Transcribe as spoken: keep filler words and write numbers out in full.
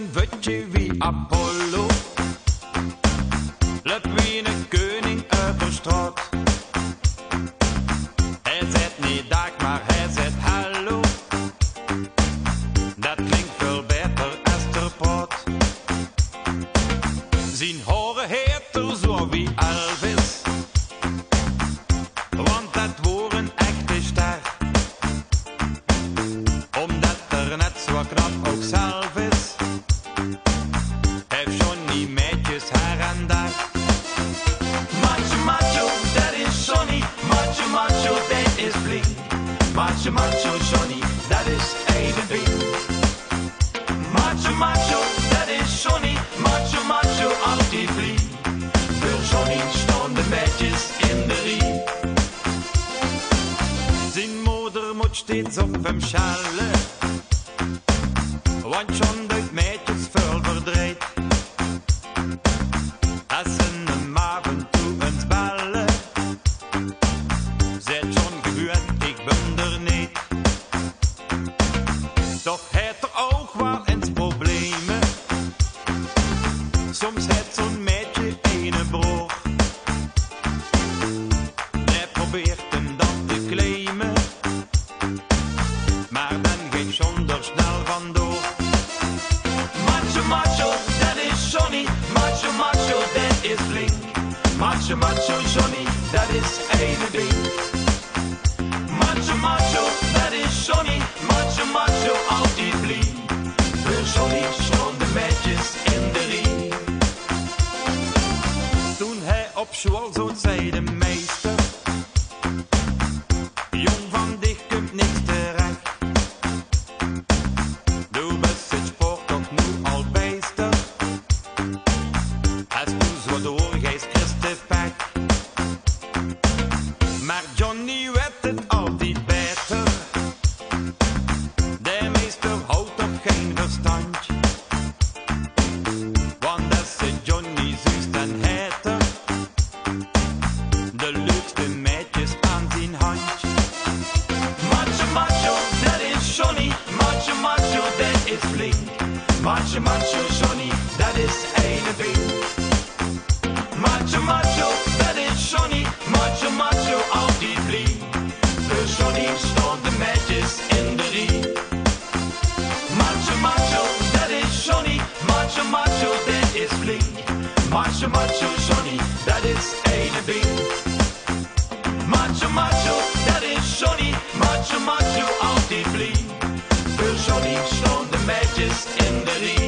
een wutje wie Apollo. Lep wie een koning over straat. Hij zegt niet dag, maar hij zegt hallo. Dat klinkt veel beter als ter praat. Zijn horen heet er zo wie Elvis. Want dat wordt een echte ster. Omdat er net zo knap ook zelf is. Heeft Johnny meisjes haar en daar. Macho, macho, dat is Johnny. Macho, macho, dat is flink. Macho, macho, Johnny, dat is ene been. Macho, macho, dat is Johnny. Macho, macho, altijd flink. Voor Johnny staan de meisjes in de rie. Zijn moeder moet steeds op hem schallen. Want John duikt meisjes veel verdriet. Als ze hem af en toe eens bellen. Zegt John gewoon, ik ben er niet. Toch heeft er ook wel eens problemen. Soms heeft zo'n meisje ene broer. Hij probeert hem dan te claimen. Maar dan gaat John er snel vandoor. Macho, macho, dat is Johnny. Macho, macho, dat is flink. Macho, macho, Johnny, dat is ene been. Macho, macho, dat is Johnny. Macho, macho, altijd flink. Voor Johnny staan de meisjes in de rie. Toen hij op school zo zei de meester. Jong van dich komt niks terecht. Du bent het sport toch nu al bijster. Als du zo doorgeest is de pech. Maar Johnny weet het altijd beter. De meester houdt toch geen verstand. Want als ze Johnny zuist en heter. De leukste meisjes aan zijn handje. Macho, macho, dat is Johnny. Macho, macho, dat is flink. Macho, macho, Johnny, dat is ene been. Macho, macho, dat is Johnny. Macho, macho, altijd flink. Voor Johnny staan de meisjes in de rie. Macho, macho, dat is Johnny. Macho, macho, dat is flink. Macho, macho, Johnny, dat is ene been. Macho, macho, dat is Johnny. Macho, macho, altijd flink. Voor Johnny staan de meisjes in de rie.